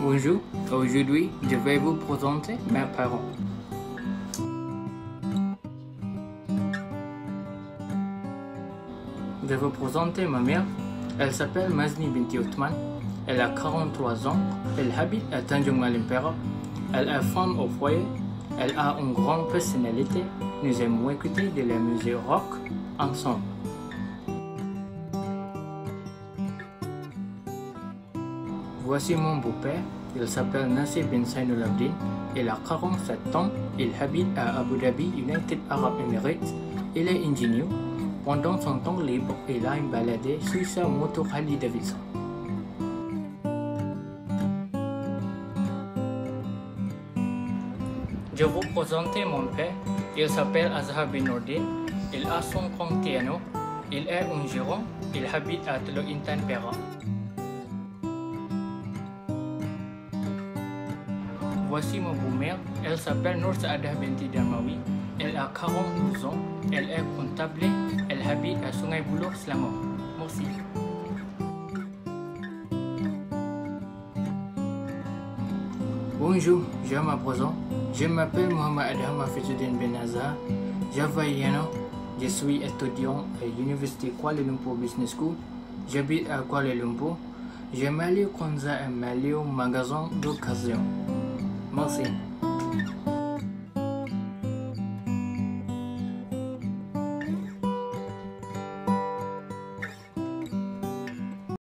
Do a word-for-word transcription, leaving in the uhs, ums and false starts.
Bonjour, aujourd'hui je vais vous présenter mes parents. Je vais vous présenter ma mère. Elle s'appelle Mazni Binti Othman. Elle a quarante-trois ans. Elle habite à Tanjung Malim Perak. Elle est femme au foyer. Elle a une grande personnalité. Nous aimons écouter de la musique rock ensemble. Voici mon beau-père. Il s'appelle Nasir bin Sainul Abdin. Il a quarante-sept ans. Il habite à Abu Dhabi, United Arab Emirates. Il est ingénieur. Pendant son temps libre, il a baladé sur sa moto Harley Davidson. Je vous présente mon père. Il s'appelle Azhar bin Nordin. Il a son compte piano. Il est un gérant. Il habite à Teluk Intan Perak. Voici ma beau-mère. Elle s'appelle Nur Saadah binti Darmawi. Elle a quarante-douze ans. Elle est comptable. Elle habite à Sungai Buloh, Selangor. Merci. Bonjour, je me présente. Je m'appelle Mohamed Adham Hafizuddin bin Azhar. Javaïano. Je suis étudiant à l'Université Kuala Lumpur Business School. J'habite à Kuala Lumpur. Je m'allie Konza et m'allie au magasin d'occasion. Merci.